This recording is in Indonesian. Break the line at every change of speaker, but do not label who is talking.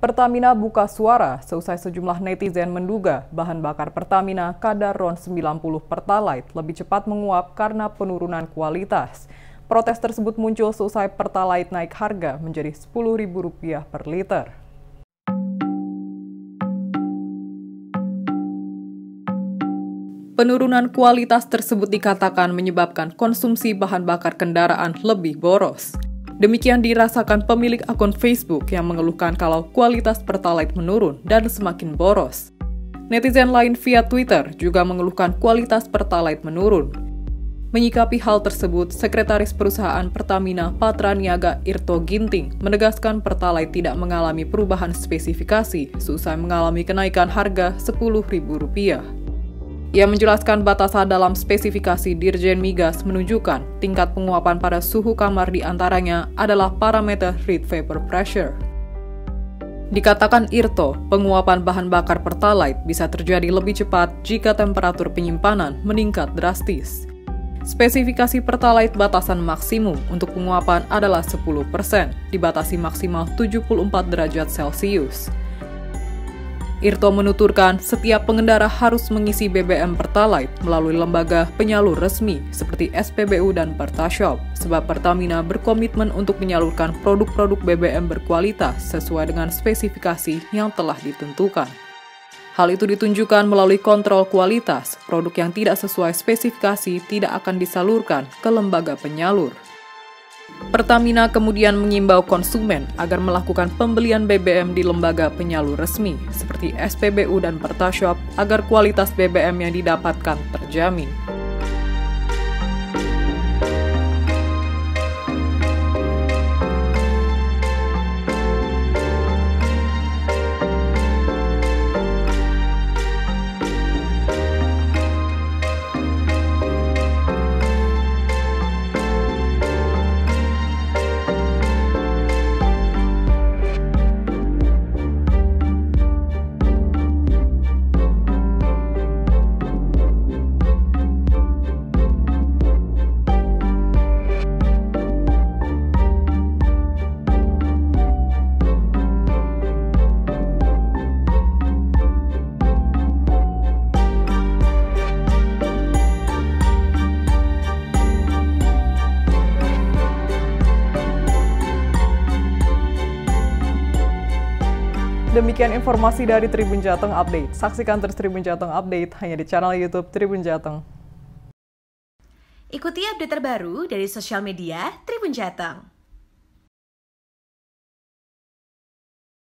Pertamina buka suara seusai sejumlah netizen menduga bahan bakar Pertamina kadar RON 90 Pertalite lebih cepat menguap karena penurunan kualitas. Protes tersebut muncul seusai Pertalite naik harga menjadi Rp10.000 per liter. Penurunan kualitas tersebut dikatakan menyebabkan konsumsi bahan bakar kendaraan lebih boros. Demikian dirasakan pemilik akun Facebook yang mengeluhkan kalau kualitas Pertalite menurun dan semakin boros. Netizen lain via Twitter juga mengeluhkan kualitas Pertalite menurun. Menyikapi hal tersebut, Sekretaris Perusahaan Pertamina Patraniaga Irto Ginting menegaskan Pertalite tidak mengalami perubahan spesifikasi seusai mengalami kenaikan harga Rp10.000. Ia menjelaskan batasan dalam spesifikasi Dirjen Migas menunjukkan tingkat penguapan pada suhu kamar di antaranya adalah parameter heat vapor pressure. Dikatakan Irto, penguapan bahan bakar Pertalite bisa terjadi lebih cepat jika temperatur penyimpanan meningkat drastis. Spesifikasi Pertalite batasan maksimum untuk penguapan adalah 10%, dibatasi maksimal 74 derajat Celcius. Irto menuturkan setiap pengendara harus mengisi BBM Pertalite melalui lembaga penyalur resmi seperti SPBU dan Pertashop, sebab Pertamina berkomitmen untuk menyalurkan produk-produk BBM berkualitas sesuai dengan spesifikasi yang telah ditentukan. Hal itu ditunjukkan melalui kontrol kualitas, produk yang tidak sesuai spesifikasi tidak akan disalurkan ke lembaga penyalur. Pertamina kemudian mengimbau konsumen agar melakukan pembelian BBM di lembaga penyalur resmi seperti SPBU dan Pertashop agar kualitas BBM yang didapatkan terjamin. Demikian informasi dari Tribun Jateng Update. Saksikan terus Tribun Jateng Update hanya di channel YouTube Tribun Jateng.
Ikuti update terbaru dari sosial media Tribun Jateng.